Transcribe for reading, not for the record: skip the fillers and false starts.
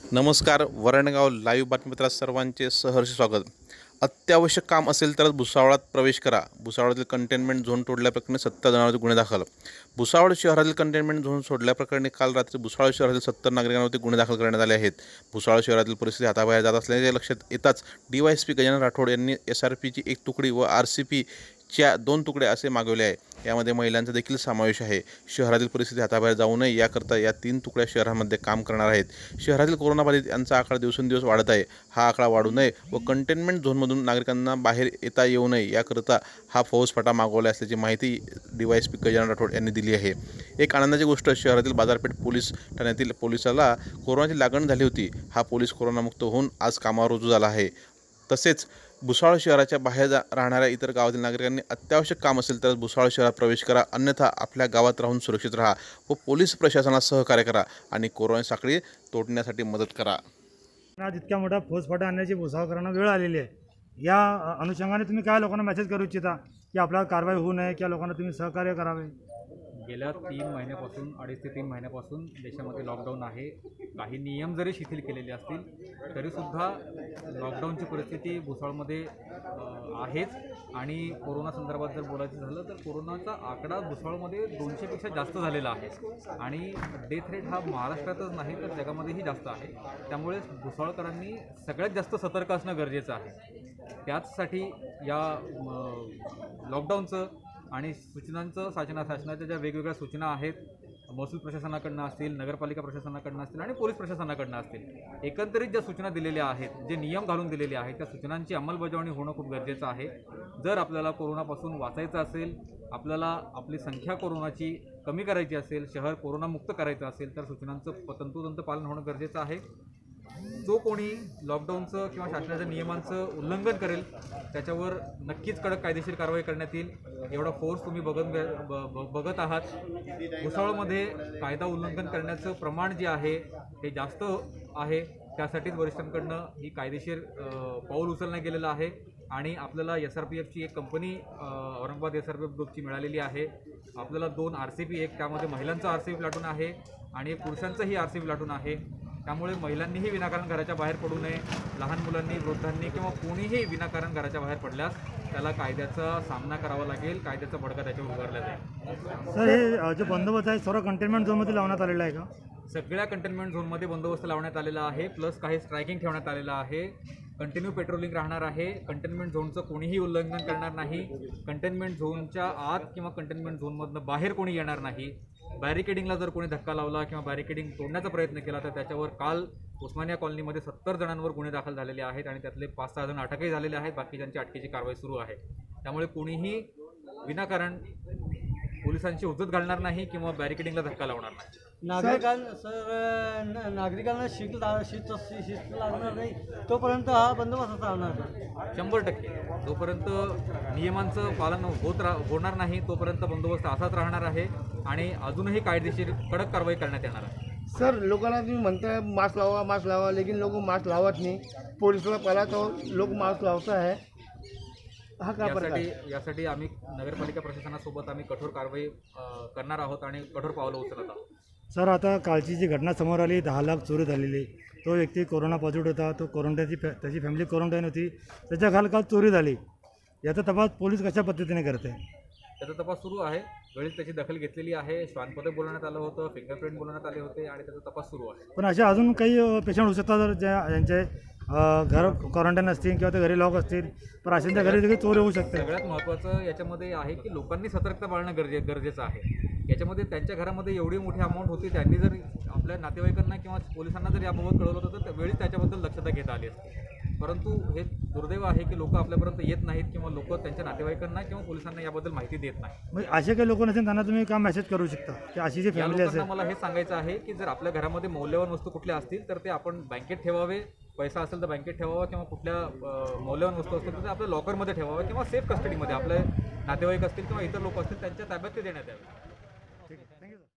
नमस्कार. वरणगाव लाईव्ह बातमीपत्रात सर्वांचे सहर्ष स्वागत. अत्यावश्यक काम असेल तरच भुसावळात प्रवेश करा. भुसावळातील कंटेनमेंट झोन तोडल्याप्रकरणी 70 जणांवरती गुन्हे दाखल. भुसावळ शहरातील कंटेनमेंट झोन सोडल्याप्रकरणी काल रात्री भुसावळ शहरातील 70 नागरिकांवरती गुन्हे दाखल करण्यात आले आहेत. भुसावळ शहरातील परिस्थिती हाताबाहेर जात असल्याचे लक्षात येताच DYSP गजानन राठोड यांनी SRPची एक तुकडी व RCPच्या 2 तुकडे असे मागवले आहे. यामध्ये महिलांचा देखील समावेश आहे. शहरातील परिस्थिती हाताबाहेर जाऊ नये याकरता या 3 तुकड्या शहरामध्ये काम करणार आहेत. शहरातील कोरोनाबाधित यांचा आकडा दिवसेंदिवस वाढत आहे. हा आकडा वाढू नये व कंटेनमेंट झोनमधून नागरिकांना बाहेर येता येऊ नये याकरता हा फौजफाटा मागवला असल्याची माहिती DYSP गजानन राठोड यांनी दिली आहे. एक आनंदाची गोष्ट, शहरातील बाजारपेठ पोलीस ठाण्यातील पोलिसाला कोरोनाची लागण झाली होती. हा पोलीस कोरोनामुक्त होऊन आज कामावर रुजू झाला आहे. तसेच भुसावळ शहराच्या बाहेर राहणाऱ्या इतर गावातील नागरिकांनी अत्यावश्यक काम असेल तर भुसावळ शहरात प्रवेश करा, अन्यथा आपल्या गावात राहून सुरक्षित राहा व पोलीस प्रशासनास सहकार्य करा आणि कोरोना साखळी तोडण्यासाठी मदत करा. आज इतक्या मोठा फौजफाटा आणण्याची भुसावळकरांना वेळ आलेली आहे. या अनुषंगाने तुम्ही काय लोकांना मेसेज करू इच्छिता की आपल्याला कारवाई होऊ नये, किंवा लोकांना तुम्ही सहकार्य करावे? गेल्या 3 महिन्यापासून 2.5 ते 3 महिन्यापासून देशामध्ये लॉकडाऊन आहे. काही नियम जरी शिथिल केलेले असतील तरीसुद्धा लॉकडाऊनची परिस्थिती भुसावळमध्ये आहेच. आणि कोरोना संदर्भात जर बोलायचं झालं तर कोरोनाचा आकडा भुसावळमध्ये 200पेक्षा जास्त झालेला आहे. आणि डेथ रेट हा महाराष्ट्रातच नाही तर जगामध्येही जास्त आहे. त्यामुळे भुसावळकरांनी सगळ्यात जास्त सतर्क असणं गरजेचं आहे. त्याचसाठी या लॉकडाऊनचं आणि सूचनांचं शासनाच्या ज्या वेगवेगळ्या सूचना आहेत, महसूल प्रशासनाकडनं असतील, नगरपालिका प्रशासनाकडनं असतील आणि पोलीस प्रशासनाकडनं असतील, एकंदरीत ज्या सूचना दिलेल्या आहेत, जे नियम घालून दिलेले आहेत, त्या सूचनांची अंमलबजावणी होणं खूप गरजेचं आहे. जर आपल्याला कोरोनापासून वाचायचं असेल, आपल्याला आपली संख्या कोरोनाची कमी करायची असेल, शहर कोरोनामुक्त करायचं असेल तर सूचनांचं तंतोतंत पालन होणं गरजेचं आहे. जो कोणी लॉकडाऊनचं किंवा शासनाच्या नियमांचं उल्लंघन करेल त्याच्यावर नक्कीच कडक कायदेशीर कारवाई करण्यात येईल. एवढा फोर्स तुम्ही बघत आहात. भुसावळमध्ये कायदा उल्लंघन करण्याचं प्रमाण जे आहे ते जास्त आहे. त्यासाठीच वरिष्ठांकडनं ही कायदेशीर पाऊल उचलण्यात गेलेलं आहे. आणि आपल्याला SRPFची एक कंपनी औरंगाबाद SRPF ग्रुपची मिळालेली आहे. आपल्याला 2 RCP, एक त्यामध्ये महिलांचं RCP प्लाटून आहे आणि एक पुरुषांचंही RCP प्लाटून आहे. त्यामुळे महिलांनीही विनाकारण घराच्या बाहेर पडू नये. लहान मुलांनी, वृद्धांनी किंवा कोणीही विनाकारण घराच्या बाहेर पडल्यास त्याला कायद्याचा सामना करावा लागेल. कायद्याचा बडगा त्याच्यावर उभारला जाईल. सर, हे जो बंदोबस्त आहे सर्व कंटेनमेंट झोनमध्ये लावण्यात आलेला आहे का? सगळ्या कंटेनमेंट झोनमध्ये बंदोबस्त लावण्यात आलेला आहे. प्लस काही स्ट्रायकिंग ठेवण्यात आलेलं आहे. कंटिन्यू पेट्रोलिंग राहणार आहे. कंटेनमेंट झोनचं कोणीही उल्लंघन करणार नाही. कंटेनमेंट झोनच्या आत किंवा कंटेनमेंट झोनमधनं बाहेर कोणी येणार नाही. बॅरिकेडिंगला जर कोणी धक्का लावला किंवा बॅरिकेडिंग तोडण्याचा प्रयत्न केला तर त्याच्यावर काल उस्मानिया कॉलनीमध्ये 70 जणांवर गुन्हे दाखल झालेले आहेत आणि त्यातले 5-6 जण अटकही झालेले आहेत. बाकीच्यांची अटकेची कारवाई सुरू आहे. त्यामुळे कोणीही विनाकारण पोलिसांची हुज्जत घालणार नाही किंवा बॅरिकेडिंगला धक्का लावणार नाही. नागरिकांना शिस्त लागणार नाही तोपर्यंत हा बंदोबस्त राहणार नाही. 100% जोपर्यंत नियमांचं पालन होणार नाही तोपर्यंत बंदोबस्त असाच राहणार आहे आणि अजूनही कायदेशीर कडक कारवाई करण्यात येणार आहे. सर, लोकांना तुम्ही म्हणताय मास्क लावा, लेकिन लोक मास्क लावत नाही. पोलिसला पहिला तो लोक मास्क लावता है. यासाठी आम्ही नगरपालिका प्रशासनासोबत आम्ही कठोर कारवाई करणार आहोत आणि कठोर पावलं उचलत आहोत. सर, आता कालची जी घटना समोर आली, 10 लाख चोरी झालेली, तो व्यक्ती कोरोना पॉझिटिव्ह होता, तो त्याची फॅमिली क्वारंटाईन होती, त्याच्या काल चोरी झाली. याचा तपास पोलीस कशा पद्धतीने करते? त्याचा तपास सुरू आहे. वेळीच त्याची दखल घेतलेली आहे. श्वानपदे बोलवण्यात आलं होतं, फिंगरप्रिंट बोलवण्यात आले होते आणि त्याचा तपास सुरू आहे. पण अशा अजून काही पेशंट होऊ शकतात जर ज्यांचे घर क्वारंटाईन असतील किंवा ते घरी लॉक असतील, पण अशांच्या घरी देखील चोरी होऊ शकते. सगळ्यात महत्त्वाचं याच्यामध्ये आहे की लोकांनी सतर्कता बाळगणं गरजेचं आहे. याच्यामध्ये त्यांच्या घरामध्ये एवढी मोठी अमाऊंट होती, त्यांनी जर आपल्या नातेवाईकांना किंवा पोलिसांना जर याबाबत कळवलं होतं तर वेळीच त्याच्याबद्दल दक्षता घेता आली असते. परंतु हे दुर्दैव आहे की लोक आपल्यापर्यंत येत नाहीत किंवा लोक त्यांच्या नातेवाईकांना किंवा पोलिसांना याबद्दल माहिती देत नाही. मग असे काही लोक नसेल त्यांना तुम्ही काय मेसेज करू शकता की अशी जी फॅमिली असेल? मला हे सांगायचं आहे की जर आपल्या घरामध्ये मौल्यवान वस्तू कुठल्या असतील तर ते आपण बँकेत ठेवावे. पैसा असेल तर बँकेत ठेवावा किंवा कुठल्या मौल्यवान वस्तू असतील तर ते आपल्या लॉकरमध्ये ठेवावा किंवा सेफ कस्टडीमध्ये आपले नातेवाईक असतील किंवा इतर लोक असतील त्यांच्या ताब्यात ते देण्यात यावे.